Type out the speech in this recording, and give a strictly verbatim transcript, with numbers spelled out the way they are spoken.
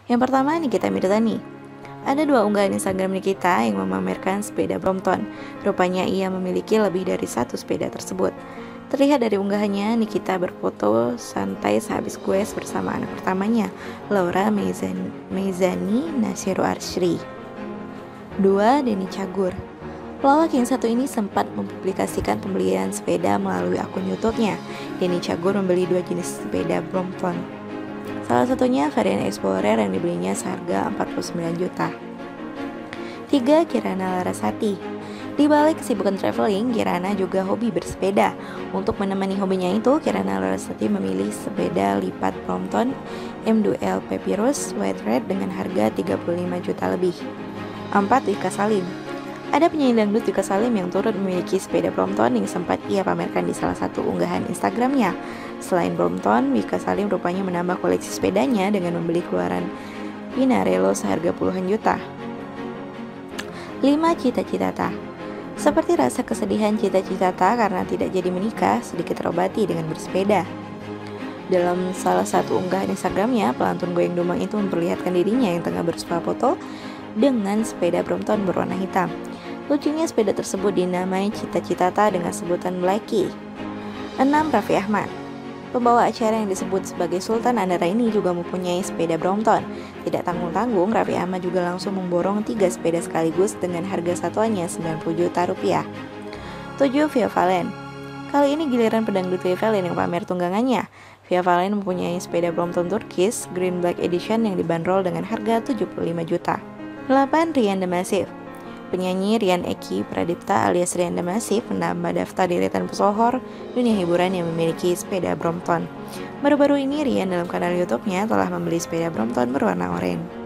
Yang pertama, Nikita Mirzani. Ada dua unggahan Instagram Nikita yang memamerkan sepeda Brompton. Rupanya ia memiliki lebih dari satu sepeda tersebut. Terlihat dari unggahannya, Nikita berfoto santai sehabis goes bersama anak pertamanya, Laura Meizani, Meizani Nasiru Arsri. Dua, Denny Cagur. Pelawak yang satu ini sempat mempublikasikan pembelian sepeda melalui akun YouTube-nya. Denny Cagur membeli dua jenis sepeda Brompton. Salah satunya varian Explorer yang dibelinya seharga empat puluh sembilan juta. Tiga, Kirana Larasati. Di balik kesibukan traveling, Kirana juga hobi bersepeda. Untuk menemani hobinya itu, Kirana Larasati memilih sepeda lipat Brompton M dua L Papyrus White Red dengan harga tiga puluh lima juta lebih. Empat, Wika Salim. Ada penyanyi dangdut Wika Salim yang turut memiliki sepeda Brompton yang sempat ia pamerkan di salah satu unggahan Instagramnya. Selain Brompton, Wika Salim rupanya menambah koleksi sepedanya dengan membeli keluaran Pinarello seharga puluhan juta. Lima, Cita Citata. Seperti rasa kesedihan Cita Citata karena tidak jadi menikah, sedikit terobati dengan bersepeda. Dalam salah satu unggahan Instagramnya, pelantun goyang domang itu memperlihatkan dirinya yang tengah bersuah foto dengan sepeda Brompton berwarna hitam. Lucunya sepeda tersebut dinamai Cita Citata dengan sebutan Blacky. Enam, Raffi Ahmad. Pembawa acara yang disebut sebagai Sultan Andara ini juga mempunyai sepeda Brompton. Tidak tanggung-tanggung, Raffi Ahmad juga langsung memborong tiga sepeda sekaligus dengan harga satuannya sembilan puluh juta rupiah. Tujuh, Via Valen. Kali ini giliran pedangdut Via Valen yang pamer tunggangannya. Via Valen mempunyai sepeda Brompton Turkish Green Black Edition yang dibanderol dengan harga tujuh puluh lima juta. Delapan, Rian The Massive. Penyanyi Rian Eki Pradipta alias Rian The Massive menambah daftar deretan pesohor dunia hiburan yang memiliki sepeda Brompton. Baru-baru ini Rian dalam kanal YouTube-nya telah membeli sepeda Brompton berwarna oranye.